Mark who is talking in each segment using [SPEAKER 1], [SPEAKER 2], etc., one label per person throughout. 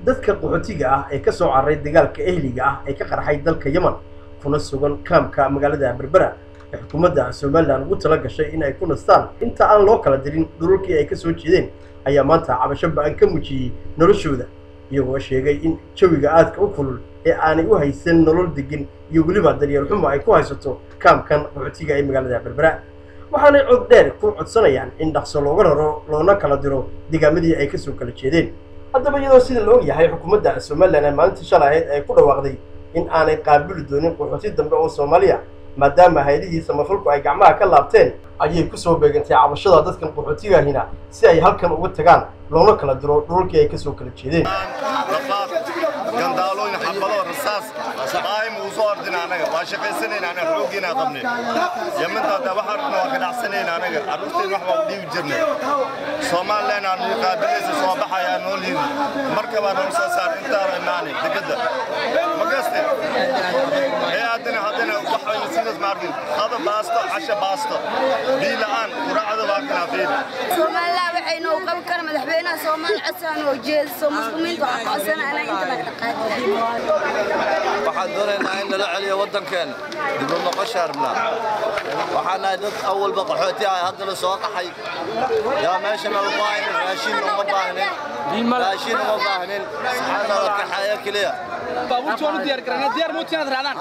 [SPEAKER 1] dadka qaxootiga ah ee ka soo carray dagaalka ehliga ah ee ka qarxay dalka Yemen kuna sugan kaamka magaalada Berbera ee xukuumadda Soomaaliland ugu tala gashay in ay ku nastaan inta aan loo kala dirin dhulkii ay ka soo jeedeen ayaa maanta cabasho ba'an ka muujiyay noloshooda iyagoo sheegay in jawiga aadka u kulul ee aanay u haysan nolol degan iyo weliba daryeel xumo ay ku haysato kaamkan qaxootiga ee magaalada Berbera waxaanay cod dheer ku codsanayaan in dhaqso looga raro loona kala diro deegaamadii ay ka soo kala jeedeen haddaba iyadoo sida la og yahay xukuumadda Soomaaliland ee maalintii shalay ay ku dhawaaqday in aanay qaabili doonin qaxooti dambe oo Soomaaliya maadaama hay'adihii samafalku ay gacmaha ka laabteen ayay ku soo beegantay cabashada dadkan qaxootiga ahina si ay halkan uga tagaan loona kala diro dhulkii ay ka soo kala jeedeen
[SPEAKER 2] gandaalooyin xabalo rasaas qaayim uu soo ordina anaga waa shaqaysanayna anaga xoogina qabnay Yementa waxa rabna waa ka dhacsanayna anaga arrinteen wax waa dhiib jirnay Soomaaliland aan qaabilaysa soo baxaya noolin markaba noo soo saar inta imaanay degada magaste haddana waxa sidaas maarkin hada baasto casha baasto biilaan quraacada waa kana fiir
[SPEAKER 3] Soomaaliland waxay noo qaban karaan madaxweynaha Soomaaliya asaan oo jeeso muslimiinta waxa qaasan ana inta la taqaadin
[SPEAKER 4] waxaan doonaynaa in la celiyo wadankan dib u noqosho rabnaa waxaan ahay dad awal qaxooti ah hadda soo qaxay yaa meesha ma baahin raashin uma baahnin raashin uma baahnin subxaan Allah ka xaya kaliya
[SPEAKER 5] baabuur joon diyaar garana diyaar mootiyaad raadaan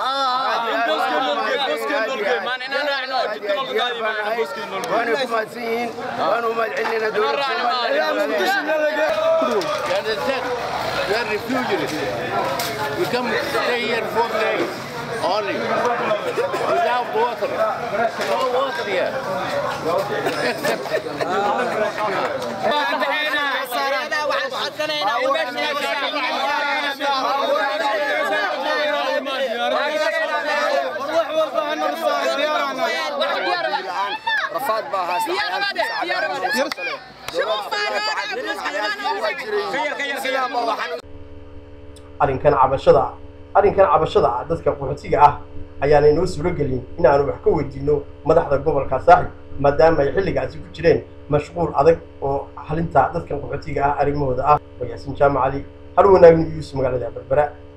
[SPEAKER 5] booskin maan inaan raacno jidka loo gaadi maan booskin
[SPEAKER 2] waana ku maadsiin waana u madcinina dowladda we are refugees. We come to stay here 4 days only, without water. No water here.
[SPEAKER 4] رفاد باها
[SPEAKER 1] arrinkan cabashada dadka qaxootiga ah ayaanay noo suuro gelin in aanu wax ka weydiino madaxda gobolka Saaxil maadaama ay xilligaasi ku jireen mashquul adag oo xalinta dadka qaxootiga ah arrimahooda ah Yaasin Jaamac Ali har wanaagsan magaalada Berbera.